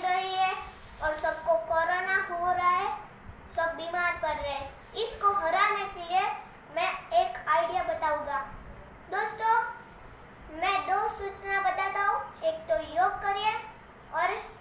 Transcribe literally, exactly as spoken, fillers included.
रही है और सबको कोरोना हो रहा है, सब बीमार पड़ रहे हैं। इसको हराने के लिए मैं एक आइडिया बताऊंगा। दोस्तों, मैं दो सूचना बताता हूँ। एक तो योग करिए और